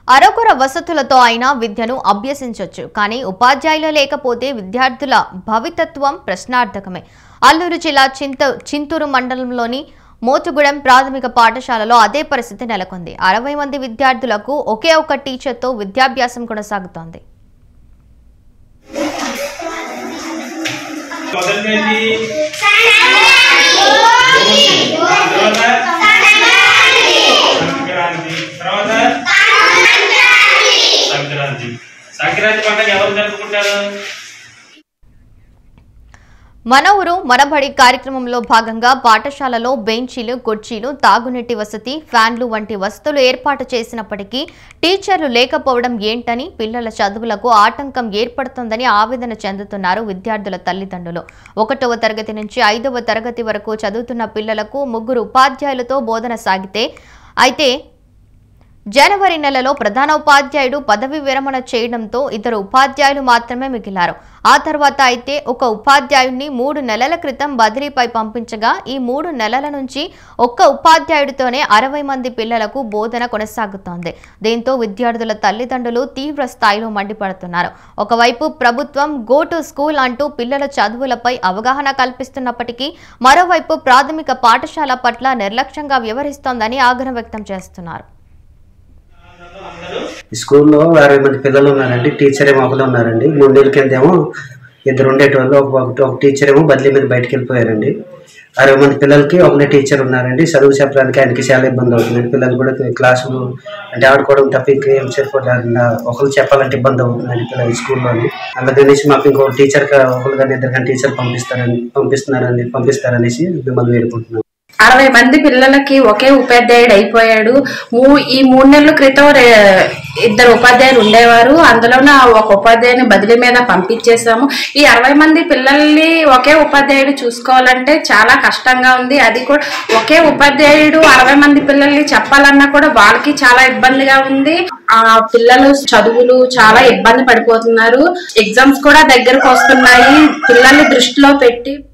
అరకొర వసతులతో అయినా విద్యను అభ్యసించొచ్చు. కానీ ఉపాధ్యాయులు లేకపోతే విద్యార్థుల భవితత్వం ప్రశ్నార్థకమే. అల్లూరు జిల్లా చింతూరు మండలంలోని మోతుగూడెం ప్రాథమిక పాఠశాలలో అదే పరిస్థితి నెలకొంది. 60 మంది విద్యార్థులకు ఒకే ఒక టీచర్తో విద్యాభ్యాసం కొనసాగుతోంది. మన ఊరు మనబడి కార్యక్రమంలో భాగంగా పాఠశాలలో బెంచీలు, కుర్చీలు, తాగునీటి వసతి, ఫ్యాన్లు వంటి వసతులు ఏర్పాటు చేసినప్పటికీ టీచర్లు లేకపోవడం ఏంటని, పిల్లల చదువులకు ఆటంకం ఏర్పడుతుందని ఆవేదన చెందుతున్నారు విద్యార్థుల తల్లిదండ్రులు. 1వ తరగతి నుంచి 5వ తరగతి వరకు చదువుతున్న పిల్లలకు 3 ఉపాధ్యాయులతో బోధన సాగితే అయితే జనవరి నెలలో ప్రధాన ఉపాధ్యాయుడు పదవి విరమణ చేయడంతో 2 ఉపాధ్యాయులు మాత్రమే మిగిలారు. ఆ తర్వాత అయితే ఒక ఉపాధ్యాయుడిని 3 నెలల క్రితం బదిలీపై పంపించగా ఈ 3 నెలల నుంచి ఒక్క ఉపాధ్యాయుడితోనే 60 మంది పిల్లలకు బోధన కొనసాగుతోంది. దీంతో విద్యార్థుల తల్లిదండ్రులు తీవ్ర స్థాయిలో మండిపడుతున్నారు. ఒకవైపు ప్రభుత్వం గో టు స్కూల్ అంటూ పిల్లల చదువులపై అవగాహన కల్పిస్తున్నప్పటికీ మరోవైపు ప్రాథమిక పాఠశాల పట్ల నిర్లక్ష్యంగా వ్యవహరిస్తోందని ఆగ్రహం వ్యక్తం చేస్తున్నారు. స్కూల్లో 60 మంది పిల్లలు ఉన్నారండి. టీచర్ ఏమో ఒకరు ఉన్నారండి. 3 నెలల కింద ఏమో 2 ఉండేటోళ్ళు. ఒక టీచర్ ఏమో బదిలీ మీద బయటకు వెళ్ళిపోయారండి. 60 మంది పిల్లలకి ఒకటే టీచర్ ఉన్నారండి. చదువు చెప్పడానికి ఆయనకి చాలా ఇబ్బంది అవుతుంది. పిల్లలు కూడా క్లాసులు అంటే ఆడుకోవడం తప్ప ఇంకేం సరిపోకుండా ఒకరు చెప్పాలంటే ఇబ్బంది అవుతుందండి పిల్లలు స్కూల్లోని. అందుకని నుంచి మాకు ఇంకో టీచర్ ఒకరు కానీ 2 కానీ టీచర్ పంపిస్తారనేసి మిమ్మల్ని వేడుకుంటున్నాం. 60 మంది పిల్లలకి ఒకే ఉపాధ్యాయుడు అయిపోయాడు. ఈ 3 నెలల క్రితం 2 ఉపాధ్యాయులు ఉండేవారు. అందులోనే ఒక ఉపాధ్యాయుని బదిలీ మీద పంపించేసాము. ఈ 60 మంది పిల్లల్ని ఒకే ఉపాధ్యాయుడు చూసుకోవాలంటే చాలా కష్టంగా ఉంది. అది కూడా ఒకే ఉపాధ్యాయుడు 60 మంది పిల్లల్ని చెప్పాలన్నా కూడా వాళ్ళకి చాలా ఇబ్బందిగా ఉంది. ఆ పిల్లలు చదువులు చాలా ఇబ్బంది పడిపోతున్నారు. ఎగ్జామ్స్ కూడా దగ్గరకు వస్తున్నాయి. పిల్లల్ని దృష్టిలో పెట్టి